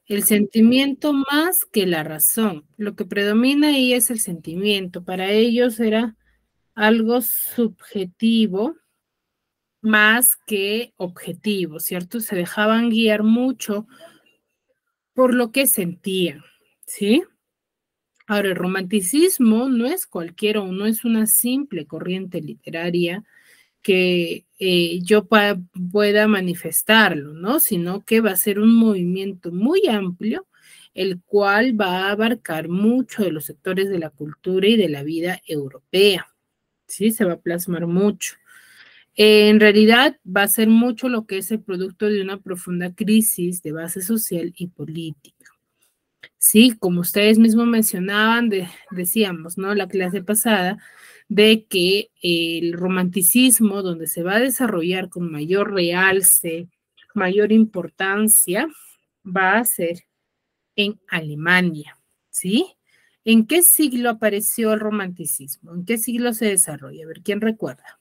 El sentimiento más que la razón. Lo que predomina ahí es el sentimiento. Para ellos era algo subjetivo más que objetivo, ¿cierto? Se dejaban guiar mucho por lo que sentían, ¿sí? Ahora, el romanticismo no es cualquiera o no es una simple corriente literaria que yo pueda manifestarlo, ¿no? Sino que va a ser un movimiento muy amplio, el cual va a abarcar mucho de los sectores de la cultura y de la vida europea, ¿sí? Se va a plasmar mucho. En realidad va a ser mucho lo que es el producto de una profunda crisis de base social y política. Sí, como ustedes mismos mencionaban, decíamos, ¿no? La clase pasada, de que el romanticismo, donde se va a desarrollar con mayor realce, mayor importancia, va a ser en Alemania, ¿sí? ¿En qué siglo apareció el romanticismo? ¿En qué siglo se desarrolla? A ver, ¿quién recuerda?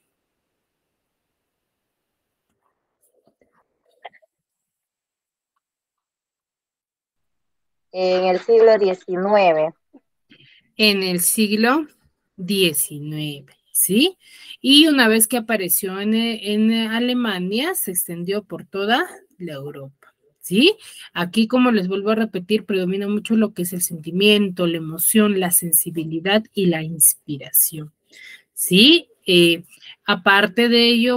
En el siglo XIX. En el siglo XIX, ¿sí? Y una vez que apareció en Alemania, se extendió por toda la Europa, ¿sí? Aquí, como les vuelvo a repetir, predomina mucho lo que es el sentimiento, la emoción, la sensibilidad y la inspiración, ¿sí? Aparte de ello,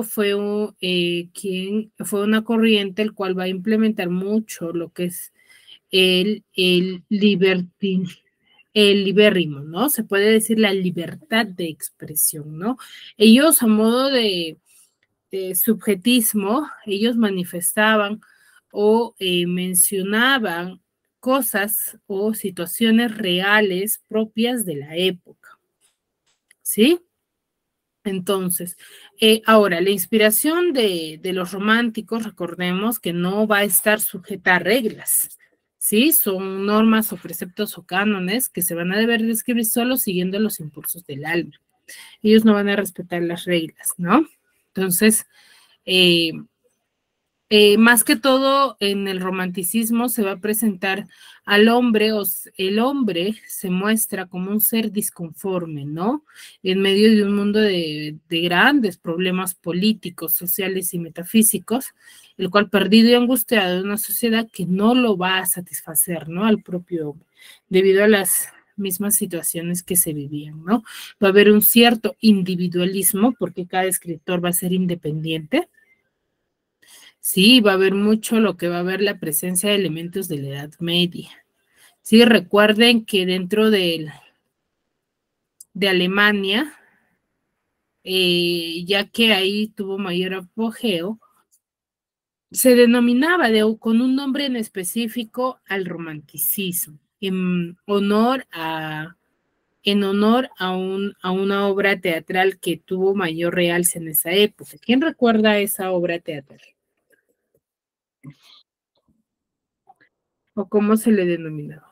fue una corriente el cual va a implementar mucho lo que es el libertino, el libérrimo, ¿no? Se puede decir la libertad de expresión, ¿no? Ellos a modo de subjetismo, ellos manifestaban o mencionaban cosas o situaciones reales propias de la época, ¿sí? Entonces, ahora, la inspiración de los románticos, recordemos que no va a estar sujeta a reglas, ¿sí? Son normas o preceptos o cánones que se van a deber describir solo siguiendo los impulsos del alma. Ellos no van a respetar las reglas, ¿no? Entonces, eh, más que todo en el romanticismo se va a presentar al hombre, el hombre se muestra como un ser disconforme, ¿no? En medio de un mundo de grandes problemas políticos, sociales y metafísicos, el cual perdido y angustiado de una sociedad que no lo va a satisfacer, ¿no? Al propio hombre, debido a las mismas situaciones que se vivían, ¿no? Va a haber un cierto individualismo porque cada escritor va a ser independiente. Sí, va a haber mucho lo que va a haber la presencia de elementos de la Edad Media. Sí, recuerden que dentro de Alemania, ya que ahí tuvo mayor apogeo, se denominaba con un nombre en específico al romanticismo, en honor a una obra teatral que tuvo mayor realce en esa época. ¿Quién recuerda esa obra teatral? ¿O cómo se le denominaba?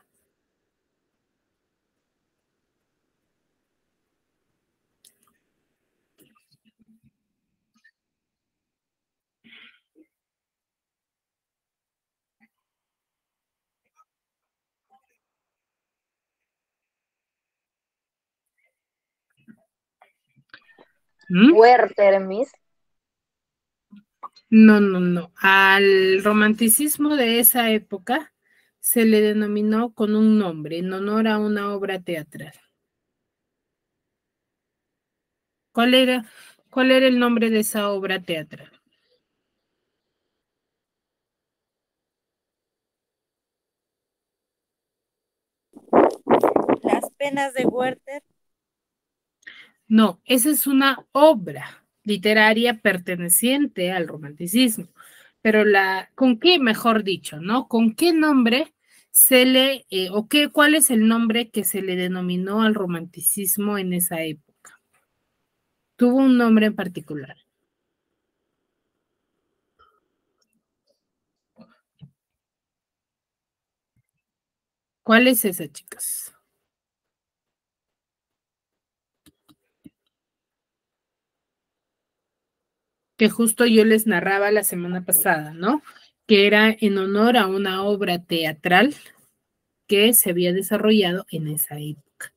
¿Mm? Werther, Miss. No, no, no. Al romanticismo de esa época se le denominó con un nombre en honor a una obra teatral. ¿Cuál era, cuál era el nombre de esa obra teatral? Las penas de Werther. No, esa es una obra literaria perteneciente al romanticismo. Pero ¿con qué, mejor dicho, ¿no? ¿Con qué nombre cuál es el nombre que se le denominó al romanticismo en esa época? Tuvo un nombre en particular. ¿Cuál es esa, chicas? Que justo yo les narraba la semana pasada, ¿no? que era en honor a una obra teatral que se había desarrollado en esa época.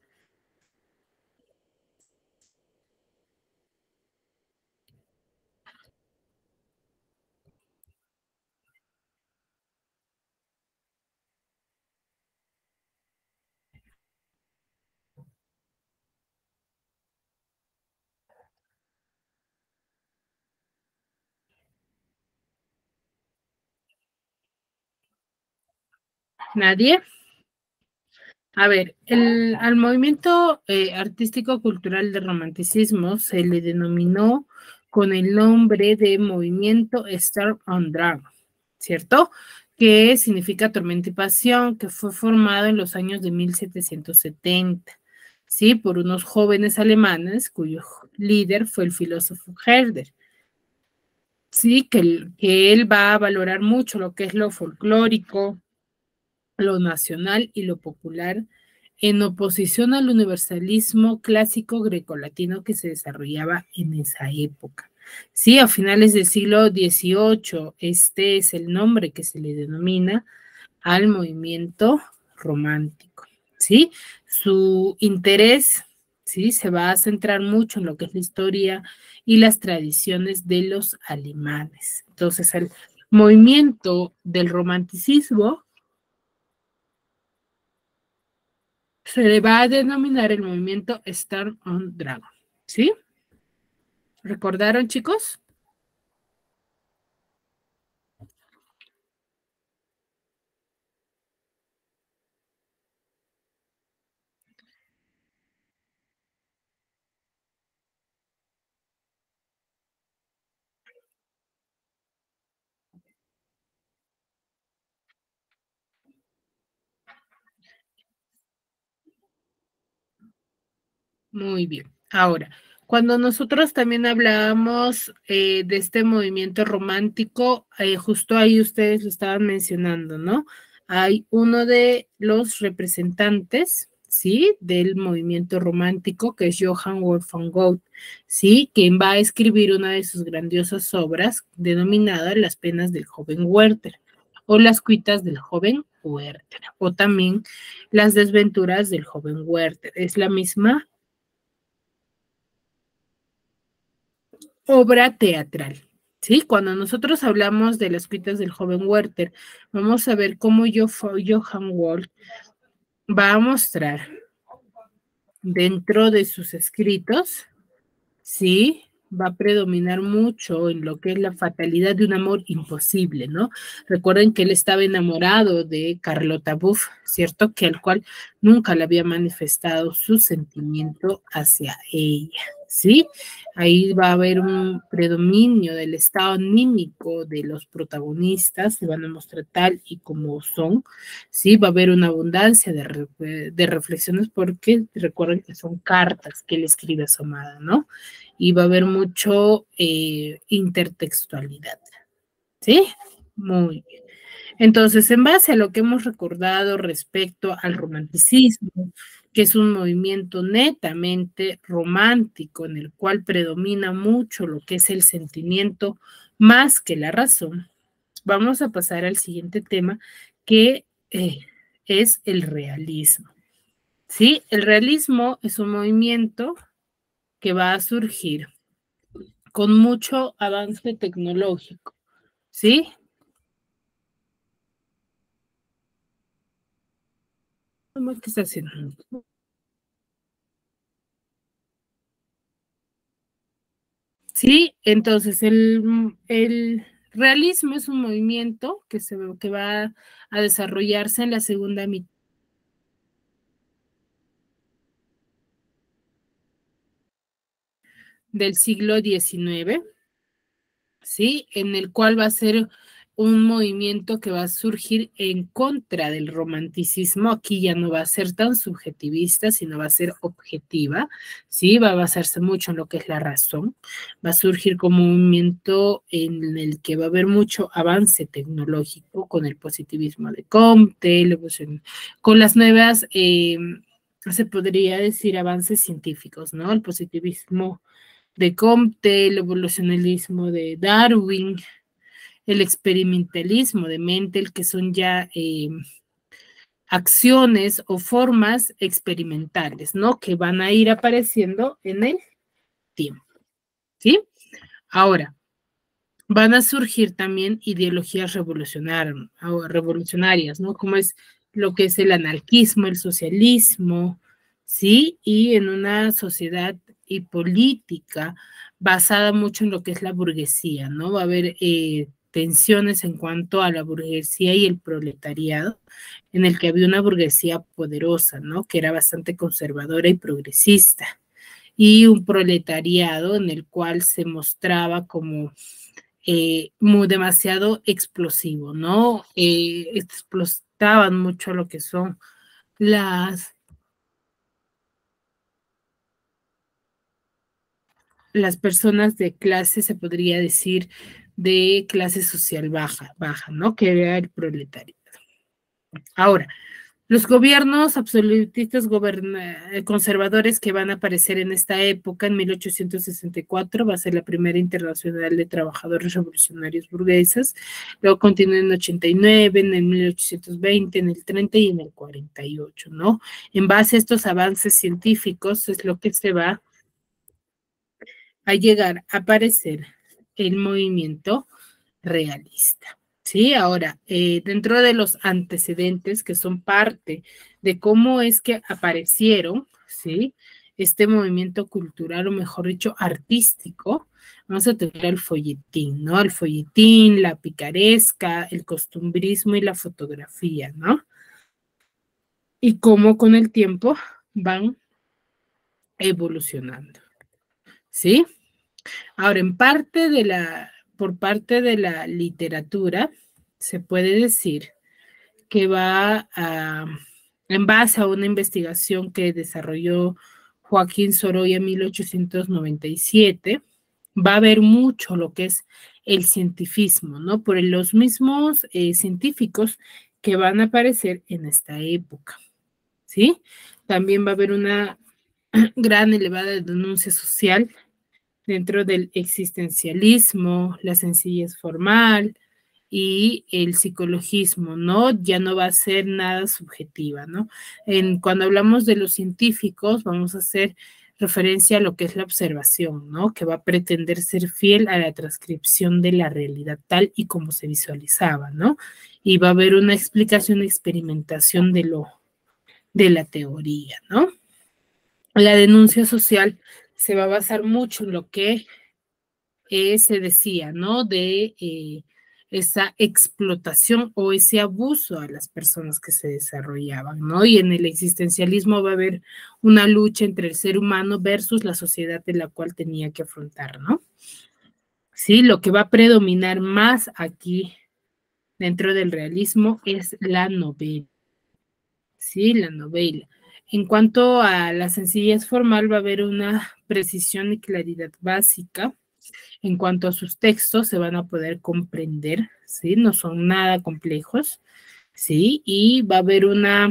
¿Nadie? A ver, al movimiento artístico-cultural del romanticismo se le denominó con el nombre de movimiento Star on Drag, ¿cierto? Que significa tormenta y pasión, que fue formado en los años de 1770, ¿sí? Por unos jóvenes alemanes cuyo líder fue el filósofo Herder. Sí, que él va a valorar mucho lo que es lo folclórico, lo nacional y lo popular, en oposición al universalismo clásico grecolatino que se desarrollaba en esa época. Sí, a finales del siglo XVIII, este es el nombre que se le denomina al movimiento romántico. ¿Sí? Su interés, ¿sí? Se va a centrar mucho en lo que es la historia y las tradiciones de los alemanes. Entonces, el movimiento del romanticismo se le va a denominar el movimiento Star on Dragon. ¿Sí? ¿Recordaron, chicos? Muy bien. Ahora, cuando nosotros también hablábamos de este movimiento romántico, justo ahí ustedes lo estaban mencionando, ¿no? Hay uno de los representantes, ¿sí? Del movimiento romántico, que es Johann Wolfgang Goethe, ¿sí? Quien va a escribir una de sus grandiosas obras denominada Las penas del joven Werther o Las cuitas del joven Werther, o también Las desventuras del joven Werther. Es la misma obra teatral. ¿Sí? Cuando nosotros hablamos de las cuitas del joven Werther, vamos a ver cómo Johann Wolf va a mostrar dentro de sus escritos, ¿sí? Va a predominar mucho en lo que es la fatalidad de un amor imposible, ¿no? Recuerden que él estaba enamorado de Carlota Buff, ¿cierto? Que al cual nunca le había manifestado su sentimiento hacia ella, ¿sí? Ahí va a haber un predominio del estado anímico de los protagonistas, se van a mostrar tal y como son, ¿sí? Va a haber una abundancia de reflexiones porque recuerden que son cartas que él escribe a su amada, ¿no? Y va a haber mucho intertextualidad, ¿sí? Muy bien. Entonces, en base a lo que hemos recordado respecto al romanticismo, que es un movimiento netamente romántico en el cual predomina mucho lo que es el sentimiento más que la razón, vamos a pasar al siguiente tema que es el realismo. ¿Sí? El realismo es un movimiento que va a surgir con mucho avance tecnológico, ¿sí? ¿Cómo es que está haciendo? Sí, entonces el realismo es un movimiento que va a desarrollarse en la segunda mitad del siglo XIX, ¿sí? En el cual va a ser un movimiento que va a surgir en contra del romanticismo. Aquí ya no va a ser tan subjetivista, sino va a ser objetiva, ¿sí? Va a basarse mucho en lo que es la razón. Va a surgir como un movimiento en el que va a haber mucho avance tecnológico con el positivismo de Comte, con las nuevas, se podría decir, avances científicos, ¿no? El positivismo de Comte, el evolucionismo de Darwin. el experimentalismo de Mentel, que son ya acciones o formas experimentales, ¿no? Que van a ir apareciendo en el tiempo, ¿sí? Ahora, van a surgir también ideologías revolucionarias, ¿no? Como es lo que es el anarquismo, el socialismo, ¿sí? Y en una sociedad y política basada mucho en lo que es la burguesía, ¿no? Va a haber tensiones en cuanto a la burguesía y el proletariado, en el que había una burguesía poderosa, ¿no? Que era bastante conservadora y progresista, y un proletariado en el cual se mostraba como muy demasiado explosivo, ¿no? Explotaban mucho lo que son las, las personas de clase, se podría decir, de clase social baja, ¿no? Que era el proletario. Ahora, los gobiernos absolutistas conservadores que van a aparecer en esta época, en 1864, va a ser la primera internacional de trabajadores revolucionarios burgueses, luego continúa en 89, en el 1820, en el 30 y en el 48, ¿no? En base a estos avances científicos es lo que se va a llegar a aparecer el movimiento realista. Sí, ahora, dentro de los antecedentes que son parte de cómo es que aparecieron, ¿sí? Este movimiento cultural, o mejor dicho, artístico, vamos a tener el folletín, ¿no? El folletín, la picaresca, el costumbrismo y la fotografía, ¿no? Y cómo con el tiempo van evolucionando, ¿sí? Ahora, por parte de la literatura, se puede decir que en base a una investigación que desarrolló Joaquín Sorolla en 1897, va a haber mucho lo que es el cientifismo, ¿no? Por los mismos científicos que van a aparecer en esta época, ¿sí? También va a haber una gran elevada denuncia social dentro del existencialismo, la sencillez formal y el psicologismo, ¿no? Ya no va a ser nada subjetiva, ¿no? Cuando hablamos de los científicos, vamos a hacer referencia a lo que es la observación, ¿no? Que va a pretender ser fiel a la transcripción de la realidad tal y como se visualizaba, ¿no? Y va a haber una explicación, experimentación de la teoría, ¿no? La denuncia social se va a basar mucho en lo que se decía, ¿no? De esa explotación o ese abuso a las personas que se desarrollaban, ¿no? Y en el existencialismo va a haber una lucha entre el ser humano versus la sociedad de la cual tenía que afrontar, ¿no? Sí, lo que va a predominar más aquí dentro del realismo es la novela, ¿sí? La novela. En cuanto a la sencillez formal, va a haber una precisión y claridad básica. En cuanto a sus textos, se van a poder comprender, ¿sí? No son nada complejos, ¿sí? Y va a haber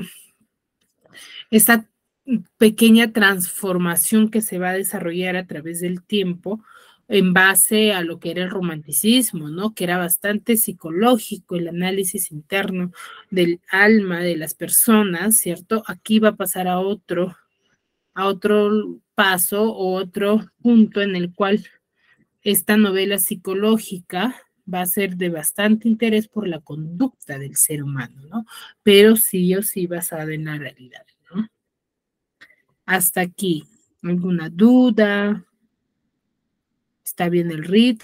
esta pequeña transformación que se va a desarrollar a través del tiempo en base a lo que era el romanticismo, ¿no? Que era bastante psicológico, el análisis interno del alma de las personas, ¿cierto? Aquí va a pasar a otro paso o otro punto en el cual esta novela psicológica va a ser de bastante interés por la conducta del ser humano, ¿no? Pero sí o sí basada en la realidad, ¿no? Hasta aquí, ¿alguna duda? ¿Está bien el ritmo?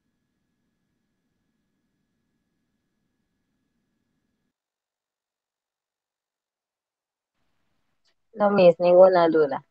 No, Miss, ninguna duda.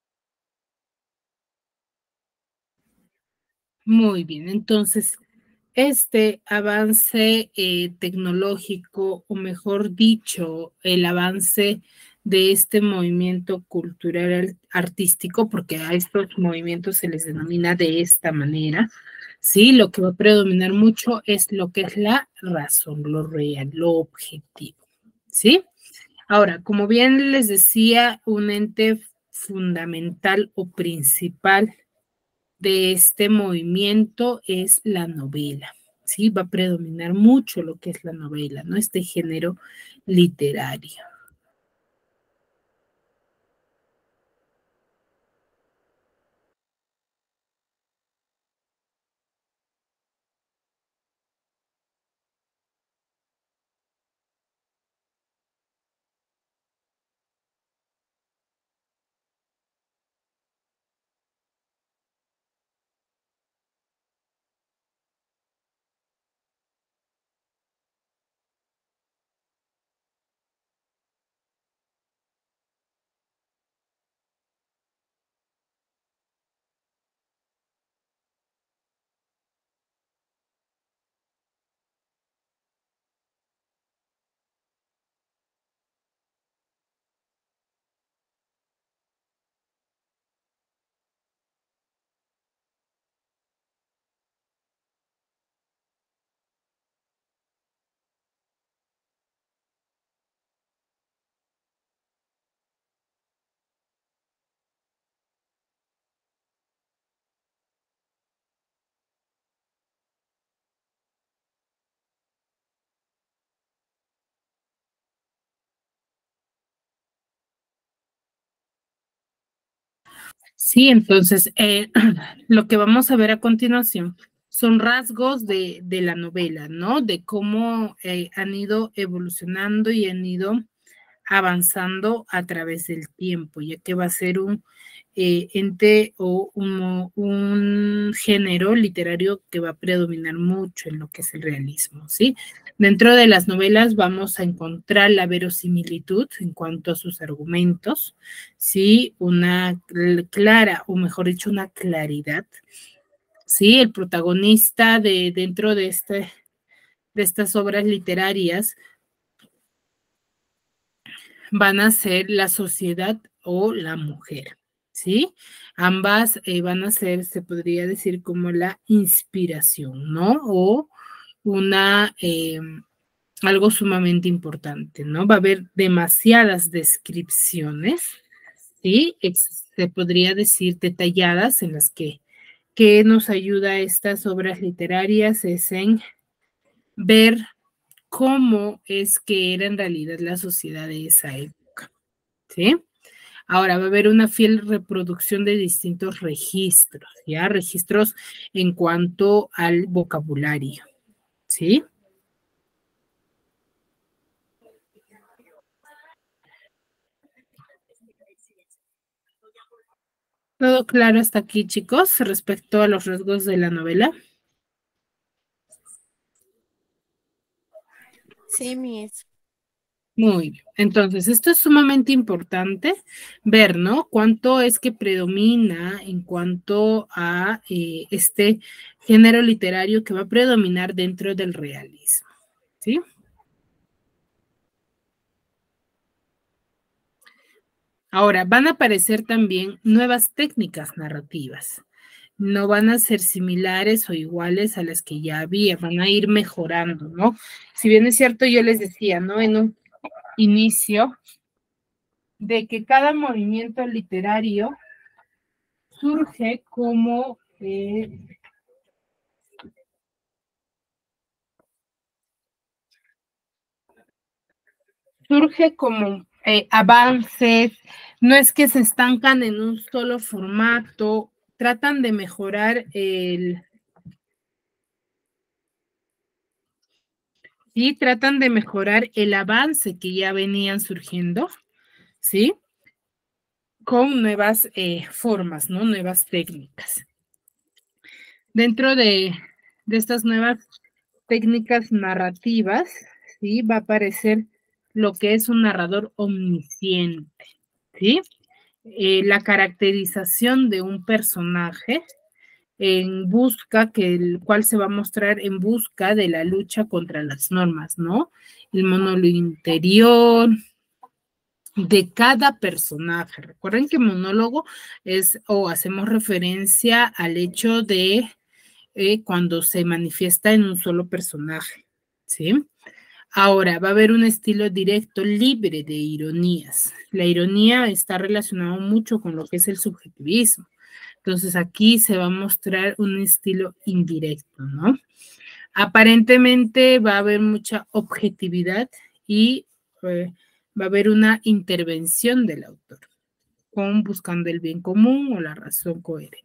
Muy bien, entonces este avance tecnológico, o mejor dicho, el avance de este movimiento cultural artístico, porque a estos movimientos se les denomina de esta manera, ¿sí? Lo que va a predominar mucho es lo que es la razón, lo real, lo objetivo, ¿sí? Ahora, como bien les decía, un ente fundamental o principal de este movimiento es la novela, ¿sí? Va a predominar mucho lo que es la novela, ¿no? Este género literario. Sí, entonces lo que vamos a ver a continuación son rasgos de la novela, ¿no? De cómo han ido evolucionando y han ido avanzando a través del tiempo, ya que va a ser un ente o un género literario que va a predominar mucho en lo que es el realismo, ¿sí? Dentro de las novelas vamos a encontrar la verosimilitud en cuanto a sus argumentos, ¿sí? Una clara, o mejor dicho, una claridad, ¿sí? El protagonista dentro de estas obras literarias van a ser la sociedad o la mujer, ¿sí? Ambas van a ser, se podría decir, como la inspiración, ¿no? O algo sumamente importante, ¿no? Va a haber demasiadas descripciones, ¿sí? Se podría decir detalladas en las que nos ayuda a estas obras literarias es en ver cómo es que era en realidad la sociedad de esa época, ¿sí? Ahora va a haber una fiel reproducción de distintos registros, ¿ya? Registros en cuanto al vocabulario, ¿sí? ¿Todo claro hasta aquí, chicos, respecto a los rasgos de la novela? Sí, Miss. Muy bien. Entonces, esto es sumamente importante ver, ¿no? Cuánto es que predomina en cuanto a este género literario que va a predominar dentro del realismo, ¿sí? Ahora, van a aparecer también nuevas técnicas narrativas. No van a ser similares o iguales a las que ya había, van a ir mejorando, ¿no? Si bien es cierto, yo les decía, ¿no? En un inicio, de que cada movimiento literario surge como avances, no es que se estancan en un solo formato, tratan de mejorar ¿sí? Tratan de mejorar el avance que ya venían surgiendo, ¿sí? Con nuevas formas, ¿no? Nuevas técnicas. Dentro de estas nuevas técnicas narrativas, ¿sí? Va a aparecer lo que es un narrador omnisciente, ¿sí? La caracterización de un personaje en busca, el cual se va a mostrar en busca de la lucha contra las normas, ¿no? El monólogo interior de cada personaje. Recuerden que monólogo es, o hacemos referencia al hecho de cuando se manifiesta en un solo personaje, ¿sí? Ahora, va a haber un estilo directo, libre de ironías. La ironía está relacionada mucho con lo que es el subjetivismo. Entonces, aquí se va a mostrar un estilo indirecto, ¿no? Aparentemente va a haber mucha objetividad y va a haber una intervención del autor, con buscando el bien común o la razón coherente.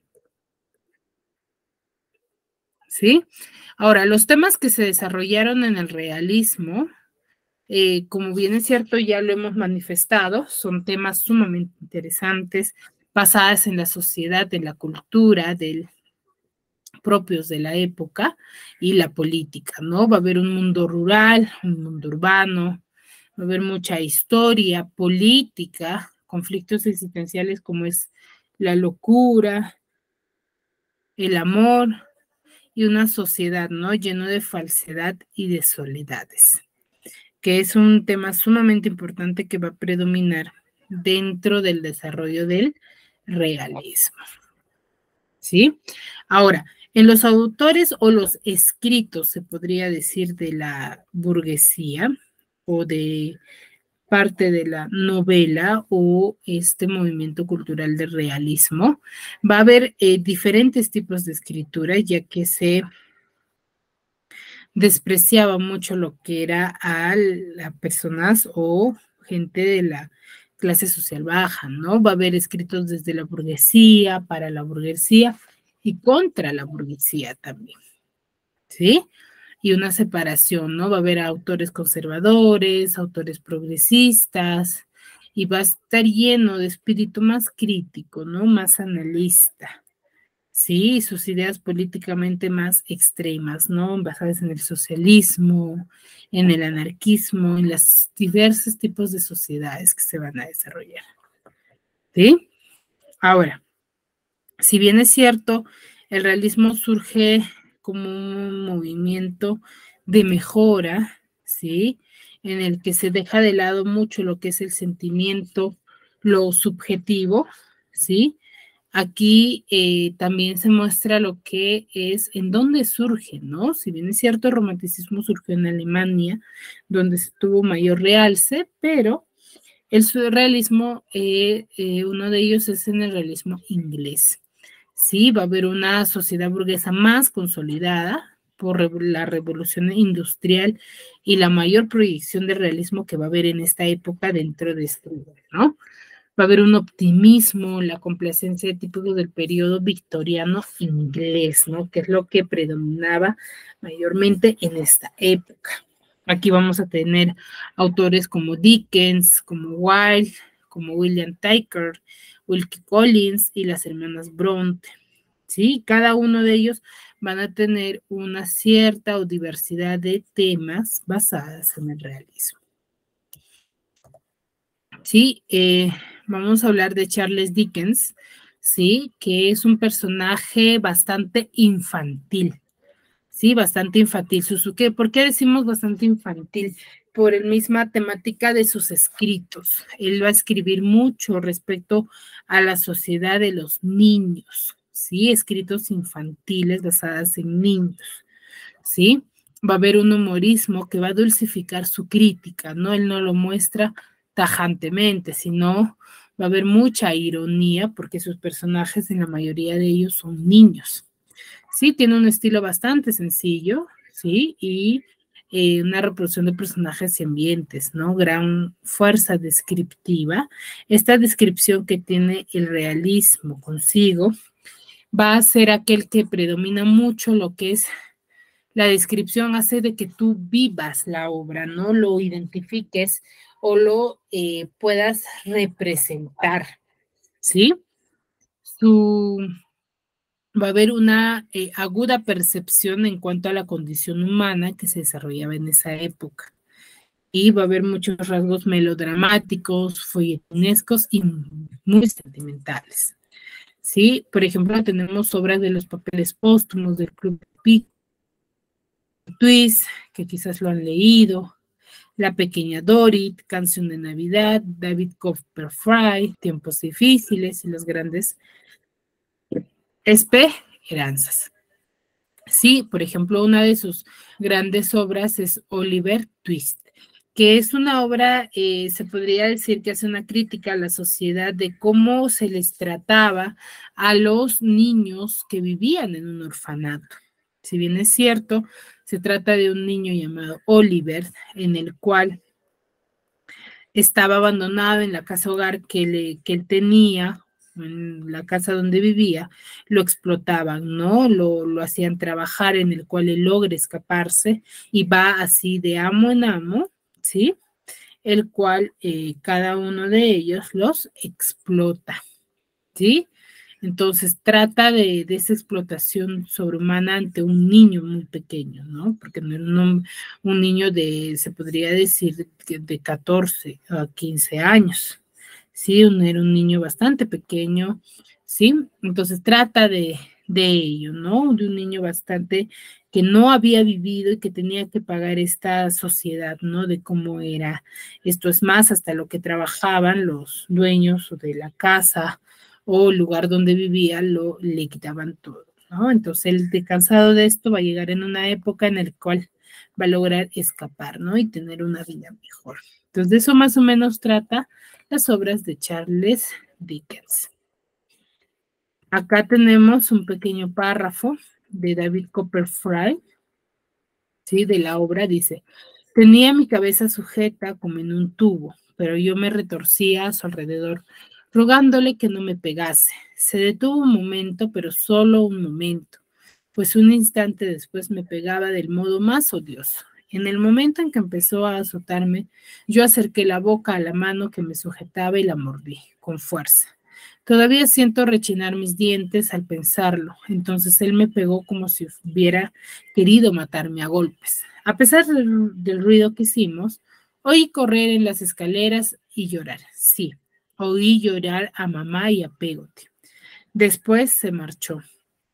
¿Sí? Ahora, los temas que se desarrollaron en el realismo, como bien es cierto, ya lo hemos manifestado, son temas sumamente interesantes, basadas en la sociedad, en la cultura, propios de la época y la política, ¿no? Va a haber un mundo rural, un mundo urbano, va a haber mucha historia, política, conflictos existenciales como es la locura, el amor y una sociedad, ¿no? Lleno de falsedad y de soledades, que es un tema sumamente importante que va a predominar dentro del desarrollo del realismo. ¿Sí? Ahora, en los autores o los escritos, se podría decir, de la burguesía o de parte de la novela o este movimiento cultural del realismo, va a haber diferentes tipos de escritura, ya que se despreciaba mucho lo que era a las personas o gente de la clase social baja, ¿no? Va a haber escritos desde la burguesía, para la burguesía y contra la burguesía también, ¿sí? Y una separación, ¿no? Va a haber autores conservadores, autores progresistas, y va a estar lleno de espíritu más crítico, ¿no? Más analista. Sí, sus ideas políticamente más extremas, ¿no? Basadas en el socialismo, en el anarquismo, en los diversos tipos de sociedades que se van a desarrollar. ¿Sí? Ahora, si bien es cierto, el realismo surge como un movimiento de mejora, ¿sí? En el que se deja de lado mucho lo que es el sentimiento, lo subjetivo, ¿sí? Aquí también se muestra lo que es, en dónde surge, ¿no? Si bien es cierto, el romanticismo surgió en Alemania, donde se tuvo mayor realce, pero el surrealismo, uno de ellos es en el realismo inglés. Sí, va a haber una sociedad burguesa más consolidada por la revolución industrial y la mayor proyección de realismo que va a haber en esta época dentro de este lugar, ¿no? Va a haber un optimismo, la complacencia típico del periodo victoriano inglés, ¿no? Que es lo que predominaba mayormente en esta época. Aquí vamos a tener autores como Dickens, como Wilde, como William Tyker, Wilkie Collins y las hermanas Bronte. ¿Sí? Cada uno de ellos van a tener una cierta o diversidad de temas basadas en el realismo. Sí, vamos a hablar de Charles Dickens, sí, que es un personaje bastante infantil, sí, bastante infantil. ¿Por qué decimos bastante infantil? Por la misma temática de sus escritos. Él va a escribir mucho respecto a la sociedad de los niños, sí, escritos infantiles basados en niños, sí. Va a haber un humorismo que va a dulcificar su crítica, ¿no? Él no lo muestra tajantemente, sino va a haber mucha ironía porque sus personajes en la mayoría de ellos son niños. Sí, tiene un estilo bastante sencillo, sí, y una reproducción de personajes y ambientes, ¿no? Gran fuerza descriptiva. Esta descripción que tiene el realismo consigo va a ser aquel que predomina mucho lo que es la descripción, hace de que tú vivas la obra, no lo identifiques o lo puedas representar, ¿sí? Va a haber una aguda percepción en cuanto a la condición humana que se desarrollaba en esa época. Y va a haber muchos rasgos melodramáticos, folletinescos y muy sentimentales. ¿sí? Por ejemplo, tenemos obras de los papeles póstumos del Club Pico, Twist, que quizás lo han leído, La Pequeña Dorit, Canción de Navidad, David Copperfield, Tiempos Difíciles y Las Grandes Esperanzas. Sí, por ejemplo, una de sus grandes obras es Oliver Twist, que es una obra, se podría decir que hace una crítica a la sociedad de cómo se les trataba a los niños que vivían en un orfanato. Si bien es cierto, se trata de un niño llamado Oliver, en el cual estaba abandonado en la casa hogar que él tenía, en la casa donde vivía, lo explotaban, ¿no? Lo hacían trabajar, en el cual él logra escaparse y va así de amo en amo, ¿sí? El cual cada uno de ellos los explota, ¿sí? Entonces trata de esa explotación sobrehumana ante un niño muy pequeño, ¿no? Porque no era un niño de, se podría decir, de 14 a 15 años, ¿sí? Era un niño bastante pequeño, ¿sí? Entonces trata de ello, ¿no? De un niño bastante que no había vivido y que tenía que pagar esta sociedad, ¿no? De cómo era. Esto es más, hasta lo que trabajaban los dueños de la casa o el lugar donde vivía, le quitaban todo, ¿no? Entonces él, cansado de esto, va a llegar en una época en la cual va a lograr escapar, ¿no? Y tener una vida mejor. Entonces de eso más o menos trata las obras de Charles Dickens. Acá tenemos un pequeño párrafo de David Copperfield, ¿sí? De la obra, dice: tenía mi cabeza sujeta como en un tubo, pero yo me retorcía a su alrededor, rogándole que no me pegase. Se detuvo un momento, pero solo un momento, pues un instante después me pegaba del modo más odioso. En el momento en que empezó a azotarme, yo acerqué la boca a la mano que me sujetaba y la mordí con fuerza. Todavía siento rechinar mis dientes al pensarlo. Entonces él me pegó como si hubiera querido matarme a golpes. A pesar del ruido que hicimos, oí correr en las escaleras y llorar. Sí, oí llorar a mamá y a Pegote. Después se marchó,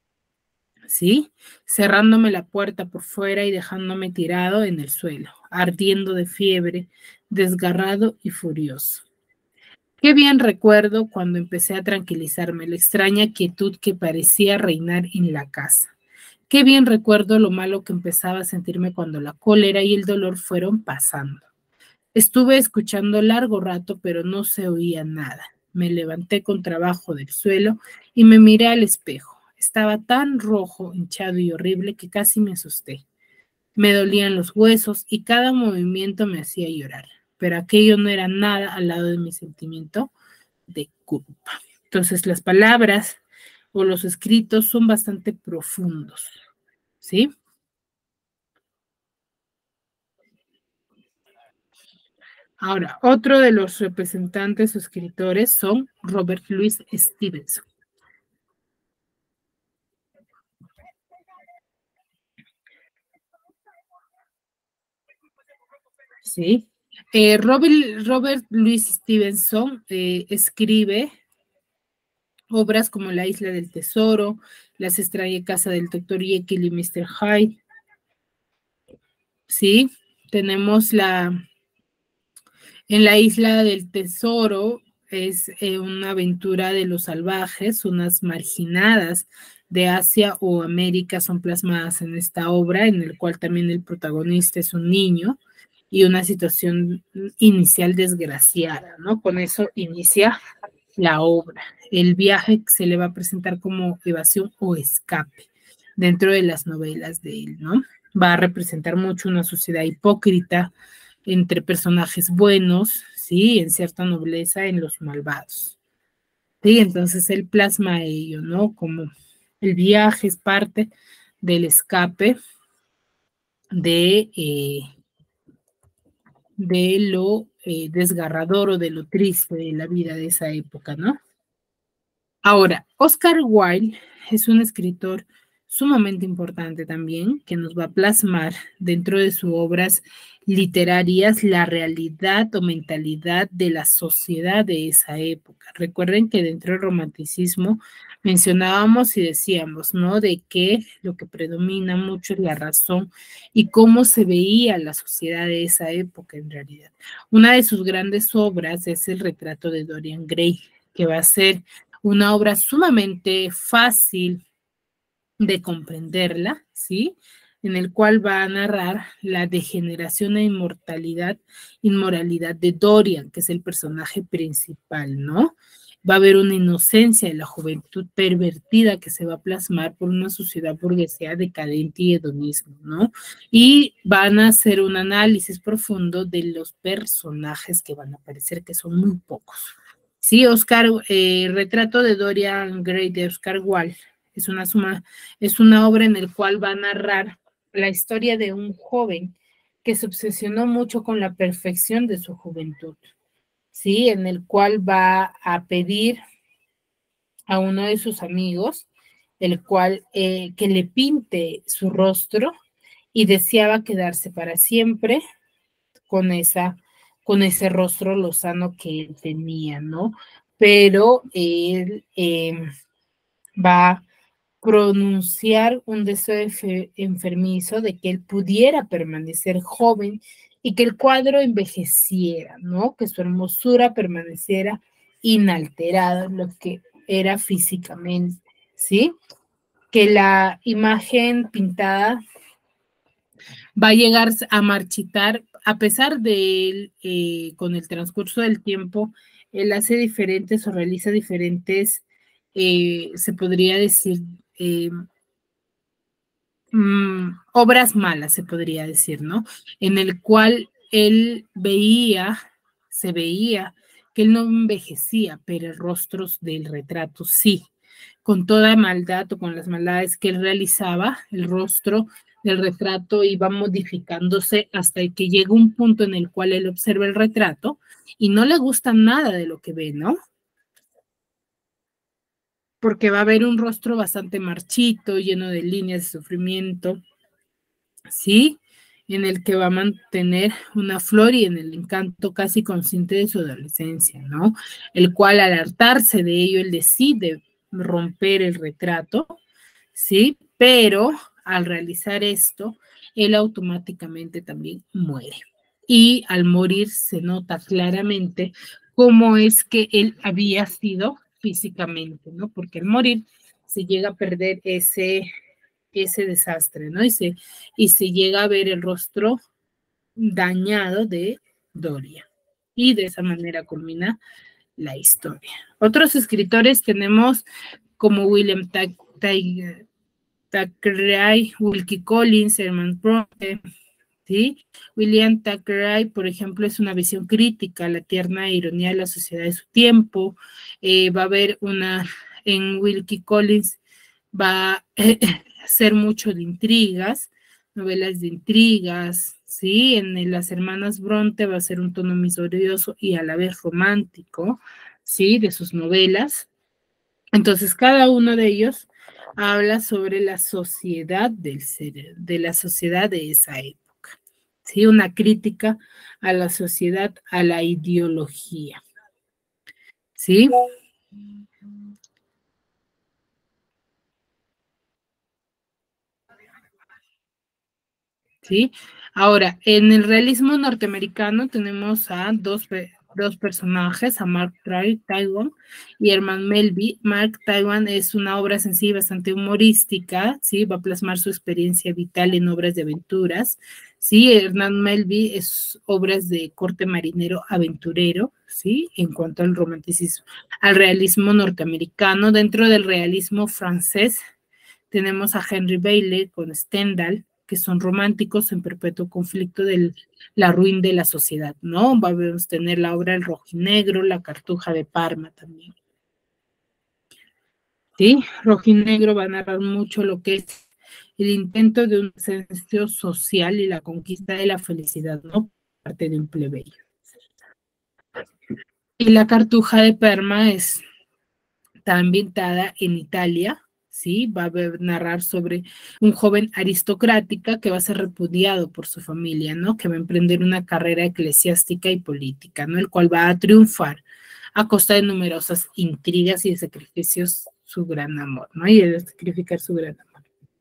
¿sí? Cerrándome la puerta por fuera y dejándome tirado en el suelo, ardiendo de fiebre, desgarrado y furioso. Qué bien recuerdo cuando empecé a tranquilizarme, la extraña quietud que parecía reinar en la casa. Qué bien recuerdo lo malo que empezaba a sentirme cuando la cólera y el dolor fueron pasando. Estuve escuchando largo rato, pero no se oía nada. Me levanté con trabajo del suelo y me miré al espejo. Estaba tan rojo, hinchado y horrible que casi me asusté. Me dolían los huesos y cada movimiento me hacía llorar, pero aquello no era nada al lado de mi sentimiento de culpa. Entonces las palabras o los escritos son bastante profundos, ¿sí? Ahora, otro de los representantes o escritores son Robert Louis Stevenson, ¿sí? Robert Louis Stevenson escribe obras como La Isla del Tesoro, Las extrañas casa del Dr. Jekyll y Mr. Hyde, ¿sí? Tenemos en la Isla del Tesoro, es una aventura de los salvajes, unas marginadas de Asia o América son plasmadas en esta obra, en el cual también el protagonista es un niño y una situación inicial desgraciada, ¿no? Con eso inicia la obra. El viaje se le va a presentar como evasión o escape dentro de las novelas de él, ¿no? Va a representar mucho una sociedad hipócrita entre personajes buenos, ¿sí? En cierta nobleza en los malvados. Sí, entonces él plasma ello, ¿no? Como el viaje es parte del escape de lo desgarrador o de lo triste de la vida de esa época, ¿no? Ahora, Oscar Wilde es un escritor sumamente importante también, que nos va a plasmar dentro de sus obras literarias la realidad o mentalidad de la sociedad de esa época. Recuerden que dentro del romanticismo mencionábamos y decíamos, ¿no? De que lo que predomina mucho es la razón y cómo se veía la sociedad de esa época en realidad. Una de sus grandes obras es el retrato de Dorian Gray, que va a ser una obra sumamente fácil de comprenderla, ¿sí? En el cual va a narrar la degeneración e inmoralidad de Dorian, que es el personaje principal, ¿no? Va a haber una inocencia de la juventud pervertida que se va a plasmar por una sociedad burguesía decadente y hedonismo, ¿no? Y van a hacer un análisis profundo de los personajes que van a aparecer, que son muy pocos. Sí, Retrato de Dorian Gray de Oscar Wilde es una obra en la cual va a narrar la historia de un joven que se obsesionó mucho con la perfección de su juventud, ¿sí? En el cual va a pedir a uno de sus amigos, el cual que le pinte su rostro y deseaba quedarse para siempre con ese rostro lozano que él tenía, ¿no? Pero él va a pronunciar un deseo enfermizo de que él pudiera permanecer joven y que el cuadro envejeciera, ¿no? Que su hermosura permaneciera inalterada en lo que era físicamente, ¿sí? Que la imagen pintada va a llegar a marchitar, a pesar de él, con el transcurso del tiempo, él hace diferentes o realiza diferentes, se podría decir, obras malas, se podría decir, ¿no? En el cual él se veía que él no envejecía, pero el rostro del retrato sí. Con toda maldad o con las maldades que él realizaba, el rostro del retrato iba modificándose hasta que llega un punto en el cual él observa el retrato y no le gusta nada de lo que ve, ¿no? Porque va a haber un rostro bastante marchito, lleno de líneas de sufrimiento, ¿sí? En el que va a mantener una flor y en el encanto casi consciente de su adolescencia, ¿no? El cual al hartarse de ello, él decide romper el retrato, ¿sí? Pero al realizar esto, él automáticamente también muere. Y al morir se nota claramente cómo es que él había sido físicamente, ¿no? Porque al morir se llega a perder ese desastre, ¿no? Y se llega a ver el rostro dañado de Doria. Y de esa manera culmina la historia. Otros escritores tenemos como William Thackeray, Wilkie Collins, Herman Bronte, ¿sí? William Thackeray, por ejemplo, es una visión crítica, la tierna ironía de la sociedad de su tiempo. Va a haber en Wilkie Collins, va a ser mucho de intrigas, novelas de intrigas, ¿sí? En Las Hermanas Bronte va a ser un tono misterioso y a la vez romántico, ¿sí? De sus novelas. Entonces, cada uno de ellos habla sobre la sociedad de la sociedad de esa época, ¿sí? Una crítica a la sociedad, a la ideología, ¿sí? ¿Sí? Ahora, en el realismo norteamericano tenemos a dos personajes, a Mark Twain y Herman Melville. Mark Twain es una obra sencilla, bastante humorística, ¿sí? Va a plasmar su experiencia vital en obras de aventuras, ¿sí? Herman Melville es obras de corte marinero aventurero, ¿sí? En cuanto al romanticismo, al realismo norteamericano. Dentro del realismo francés tenemos a Henry Bailey con Stendhal, que son románticos en perpetuo conflicto de la ruina de la sociedad, ¿no? Vamos a tener la obra El Rojinegro, La Cartuja de Parma también. ¿Sí? Rojinegro va a narrar mucho lo que es el intento de un ascenso social y la conquista de la felicidad, ¿no? Por parte de un plebeyo. Y La Cartuja de Parma está ambientada en Italia, ¿sí? Va a narrar sobre un joven aristocrática que va a ser repudiado por su familia, ¿no? Que va a emprender una carrera eclesiástica y política, ¿no? El cual va a triunfar a costa de numerosas intrigas y de sacrificios su gran amor, ¿no? Y de sacrificar su gran amor.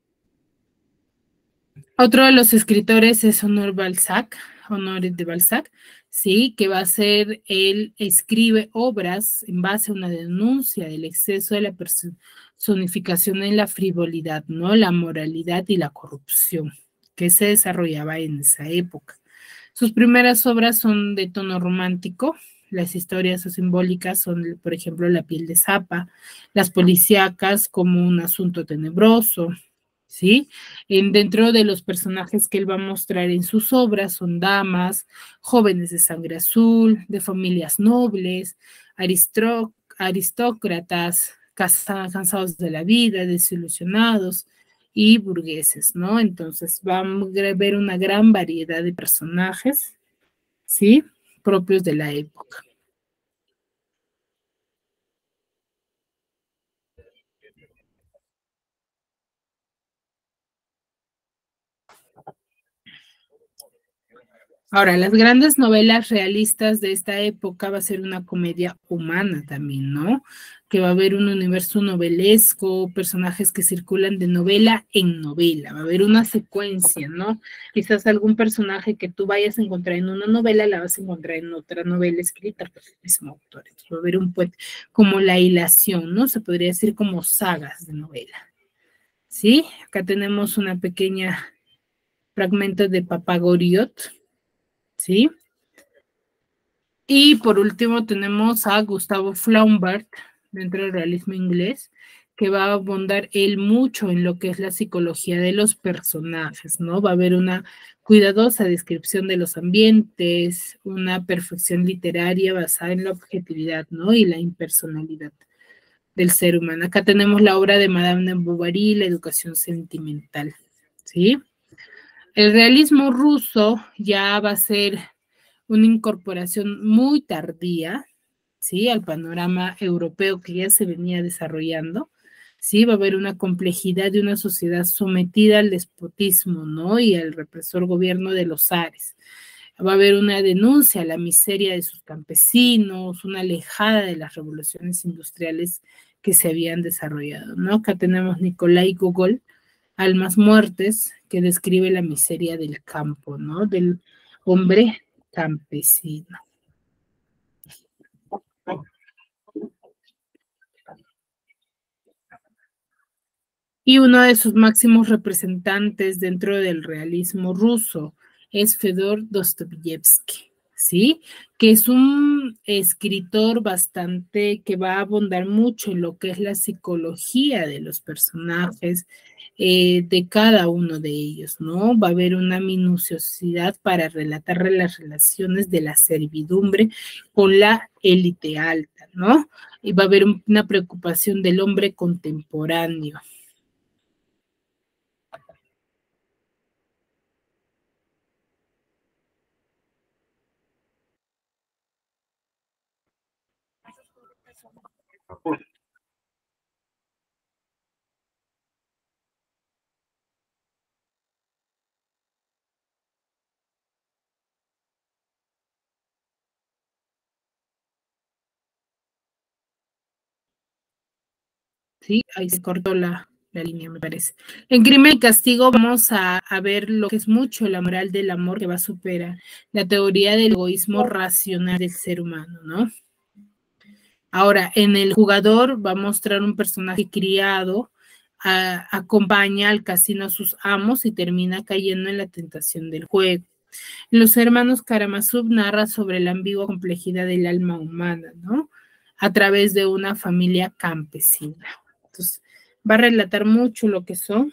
Otro de los escritores es Honoré de Balzac, sí, que va a ser, él escribe obras en base a una denuncia del exceso de la personificación en la frivolidad, ¿no? La moralidad y la corrupción que se desarrollaba en esa época. Sus primeras obras son de tono romántico. Las historias simbólicas son, por ejemplo, La piel de Zapa, las policíacas como Un asunto tenebroso, ¿sí? Dentro de los personajes que él va a mostrar en sus obras son damas, jóvenes de sangre azul, de familias nobles, aristócratas, cansados de la vida, desilusionados y burgueses, ¿no? Entonces vamos a ver una gran variedad de personajes, ¿sí? Propios de la época. Ahora, las grandes novelas realistas de esta época va a ser una comedia humana también, ¿no? Que va a haber un universo novelesco, personajes que circulan de novela en novela, va a haber una secuencia, ¿no? Quizás algún personaje que tú vayas a encontrar en una novela la vas a encontrar en otra novela escrita por el mismo autor. Entonces, va a haber un puente, como la hilación, ¿no? Se podría decir como sagas de novela, ¿sí? Acá tenemos una pequeña fragmento de Papagoriot, ¿sí? Y por último tenemos a Gustavo Flaubert, dentro del realismo inglés, que va a abundar él mucho en lo que es la psicología de los personajes, ¿no? Va a haber una cuidadosa descripción de los ambientes, una perfección literaria basada en la objetividad, ¿no? Y la impersonalidad del ser humano. Acá tenemos la obra de Madame de Bovary, La educación sentimental, ¿sí? El realismo ruso ya va a ser una incorporación muy tardía, ¿sí? Al panorama europeo que ya se venía desarrollando, ¿sí? Va a haber una complejidad de una sociedad sometida al despotismo, ¿no? Y al represor gobierno de los zares. Va a haber una denuncia a la miseria de sus campesinos, una alejada de las revoluciones industriales que se habían desarrollado, ¿no? Acá tenemos Nikolai Gogol, Almas Muertes, que describe la miseria del campo, ¿no? Del hombre campesino. Y uno de sus máximos representantes dentro del realismo ruso es Fedor Dostoyevsky, ¿sí? Que es un escritor bastante que va a abundar mucho en lo que es la psicología de los personajes, de cada uno de ellos, ¿no? Va a haber una minuciosidad para relatar las relaciones de la servidumbre con la élite alta, ¿no? Y va a haber una preocupación del hombre contemporáneo. Sí, ahí se cortó la línea, me parece. En Crimen y Castigo vamos a ver lo que es mucho la moral del amor que va a superar la teoría del egoísmo racional del ser humano, ¿no? Ahora, en El Jugador va a mostrar un personaje criado, acompaña al casino a sus amos y termina cayendo en la tentación del juego. Los hermanos Karamazov narra sobre la ambigua complejidad del alma humana, ¿no? A través de una familia campesina. Entonces, va a relatar mucho lo que son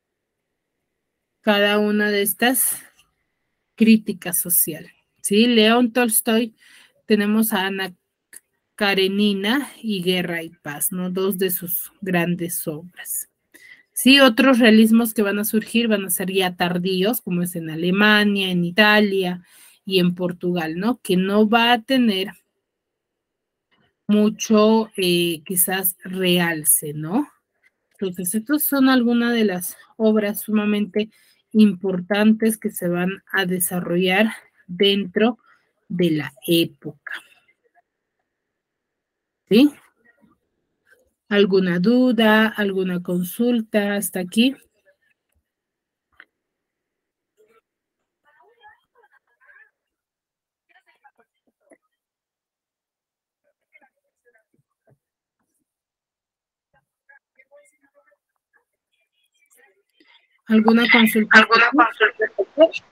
cada una de estas críticas sociales, ¿sí? León Tolstoy, tenemos a Ana Karenina y Guerra y Paz, ¿no? Dos de sus grandes obras. Sí, otros realismos que van a surgir van a ser ya tardíos, como es en Alemania, en Italia y en Portugal, ¿no? Que no va a tener mucho, quizás, realce, ¿no? Entonces, estas son algunas de las obras sumamente importantes que se van a desarrollar dentro de la época. ¿Sí? ¿Alguna duda, alguna consulta hasta aquí? ¿Alguna consulta? ¿Alguna consulta?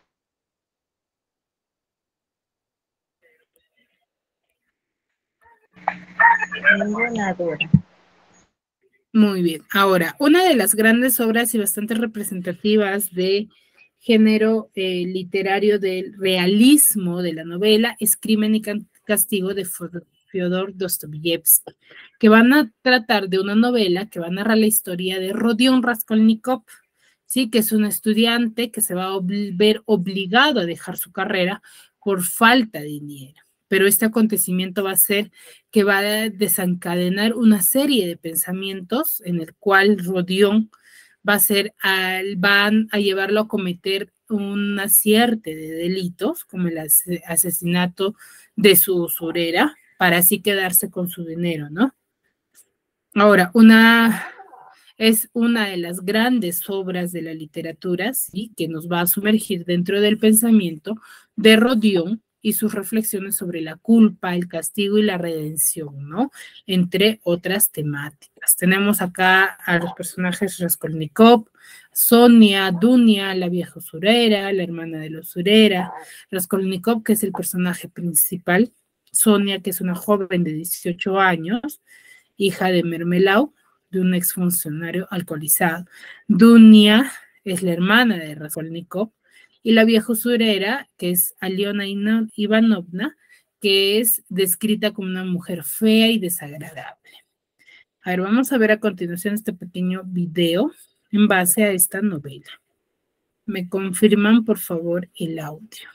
Ninguna duda. Muy bien. Ahora, una de las grandes obras y bastante representativas de género literario del realismo de la novela es Crimen y Castigo de Fyodor Dostoyevsky, que van a tratar de una novela que va a narrar la historia de Rodion Raskolnikov, ¿sí? Que es un estudiante que se va a ver obligado a dejar su carrera por falta de dinero. Pero este acontecimiento va a ser que va a desencadenar una serie de pensamientos en el cual Rodion van a llevarlo a cometer una serie de delitos, como el asesinato de su usurera, para así quedarse con su dinero, ¿no? Ahora, es una de las grandes obras de la literatura, ¿sí? Que nos va a sumergir dentro del pensamiento de Rodion y sus reflexiones sobre la culpa, el castigo y la redención, ¿no? Entre otras temáticas. Tenemos acá a los personajes Raskolnikov, Sonia, Dunia, la vieja usurera, la hermana de la usurera, Raskolnikov, que es el personaje principal, Sonia, que es una joven de 18 años, hija de Mermelau, de un exfuncionario alcoholizado. Dunia es la hermana de Raskolnikov, y la vieja usurera, que es Aliona Ivanovna, que es descrita como una mujer fea y desagradable. A ver, vamos a ver a continuación este pequeño video en base a esta novela. ¿Me confirman, por favor, el audio?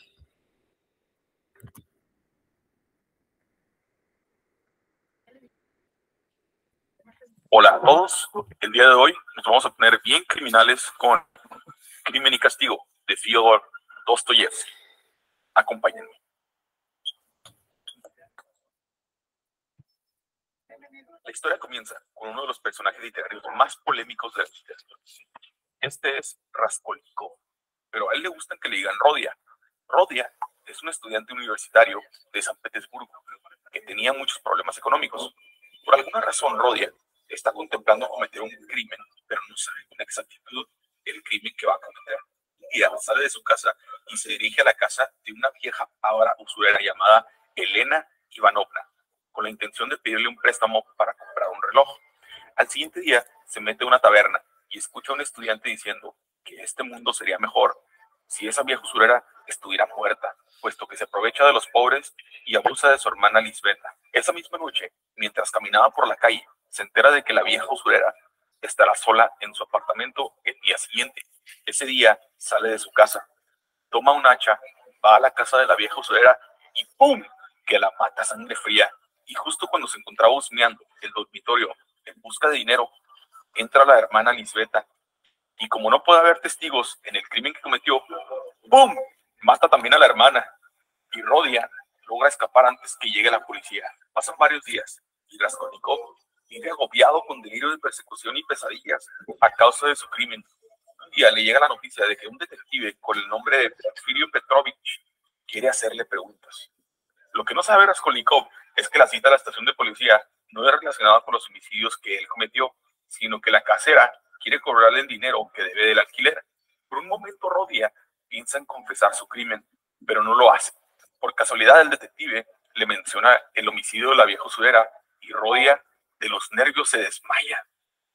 Hola a todos, el día de hoy nos vamos a poner bien criminales con Crimen y Castigo de Fyodor Dostoyevsky. Acompáñenme. La historia comienza con uno de los personajes literarios más polémicos de la literatura. Este es Raskolnikov, pero a él le gustan que le digan Rodia. Rodia es un estudiante universitario de San Petersburgo que tenía muchos problemas económicos. Por alguna razón, Rodia está contemplando cometer un crimen, pero no sabe con exactitud el crimen que va a cometer. Un día sale de su casa y se dirige a la casa de una vieja ávara usurera llamada Elena Ivanovna, con la intención de pedirle un préstamo para comprar un reloj. Al siguiente día se mete a una taberna y escucha a un estudiante diciendo que este mundo sería mejor si esa vieja usurera estuviera muerta, puesto que se aprovecha de los pobres y abusa de su hermana Lisbeta. Esa misma noche, mientras caminaba por la calle, se entera de que la vieja usurera estará sola en su apartamento el día siguiente. Ese día sale de su casa, toma un hacha, va a la casa de la vieja usurera y ¡pum!, que la mata a sangre fría. Y justo cuando se encontraba husmeando el dormitorio en busca de dinero, entra la hermana Lisbeta y como no puede haber testigos en el crimen que cometió, ¡pum!, mata también a la hermana. Y Rodia logra escapar antes que llegue la policía. Pasan varios días y Raskolnikov vive agobiado con delirio de persecución y pesadillas a causa de su crimen. Un día le llega la noticia de que un detective con el nombre de Porfirio Petrovich quiere hacerle preguntas. Lo que no sabe Raskolnikov es que la cita a la estación de policía no es relacionada con los homicidios que él cometió, sino que la casera quiere cobrarle el dinero que debe del alquiler. Por un momento Rodia piensa en confesar su crimen, pero no lo hace. Por casualidad el detective le menciona el homicidio de la vieja usurera y Rodia de los nervios se desmaya.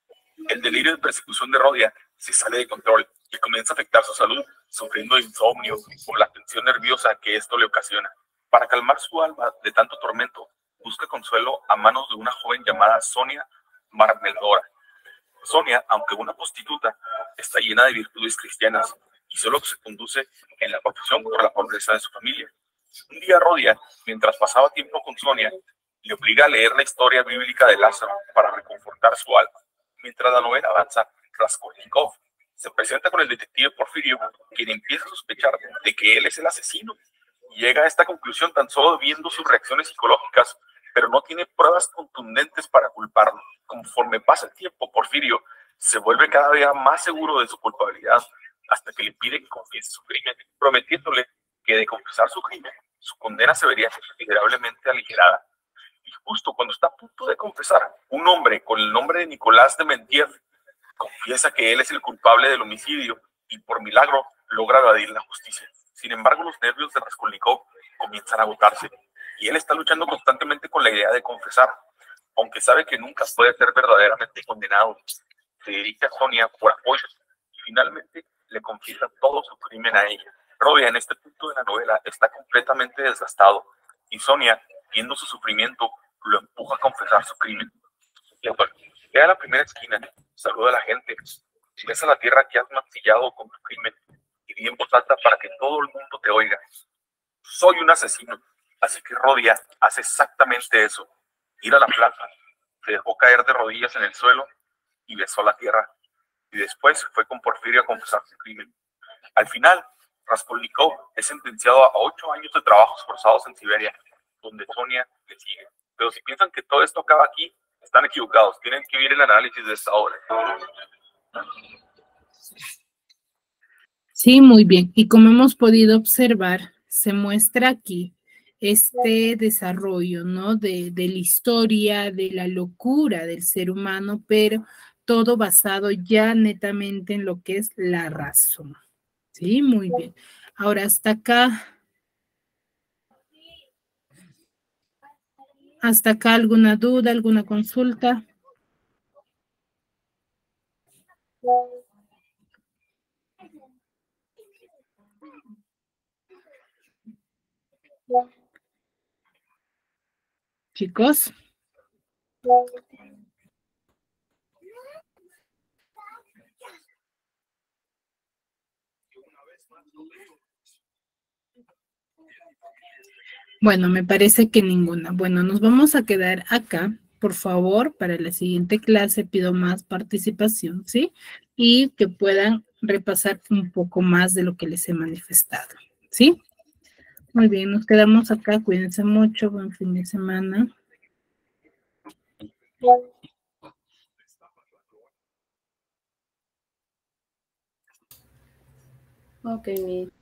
El delirio de persecución de Rodia se sale de control y comienza a afectar su salud, sufriendo de insomnio por la tensión nerviosa que esto le ocasiona. Para calmar su alma de tanto tormento, busca consuelo a manos de una joven llamada Sonia Marmeladora. Sonia, aunque una prostituta, está llena de virtudes cristianas y solo se conduce en la profesión por la pobreza de su familia. Un día Rodia, mientras pasaba tiempo con Sonia, le obliga a leer la historia bíblica de Lázaro para reconfortar su alma. Mientras la novela avanza, Raskolnikov se presenta con el detective Porfirio, quien empieza a sospechar de que él es el asesino. Llega a esta conclusión tan solo viendo sus reacciones psicológicas, pero no tiene pruebas contundentes para culparlo. Conforme pasa el tiempo, Porfirio se vuelve cada día más seguro de su culpabilidad, hasta que le pide que confiese su crimen, prometiéndole que de confesar su crimen, su condena se vería considerablemente aligerada. Y justo cuando está a punto de confesar, un hombre con el nombre de Nicolás de Mentiev confiesa que él es el culpable del homicidio y por milagro logra evadir la justicia. Sin embargo, los nervios de Raskolnikov comienzan a agotarse y él está luchando constantemente con la idea de confesar, aunque sabe que nunca puede ser verdaderamente condenado. Se dirige a Sonia por apoyo y finalmente le confiesa todo su crimen a ella. Rodia en este punto de la novela está completamente desgastado y Sonia, viendo su sufrimiento, lo empuja a confesar su crimen. Llega a la primera esquina, saluda a la gente, besa la tierra que has mancillado con tu crimen y di en voz alta para que todo el mundo te oiga: soy un asesino. Así que Rodia hace exactamente eso. Ir a la plaza, se dejó caer de rodillas en el suelo y besó la tierra. Y después fue con Porfirio a confesar su crimen. Al final, Raskolnikov es sentenciado a 8 años de trabajos forzados en Siberia, donde Sonia le sigue. Pero si piensan que todo esto acaba aquí, están equivocados. Tienen que ver el análisis de esta obra. Sí, muy bien. Y como hemos podido observar, se muestra aquí este desarrollo, ¿no? De la historia, de la locura del ser humano, pero todo basado ya netamente en lo que es la razón. Sí, muy bien. Ahora, hasta acá, ¿alguna duda, alguna consulta? Chicos. Bueno, me parece que ninguna. Bueno, nos vamos a quedar acá. Por favor, para la siguiente clase pido más participación, ¿sí? Y que puedan repasar un poco más de lo que les he manifestado, ¿sí? Muy bien, nos quedamos acá. Cuídense mucho. Buen fin de semana. Ok, mi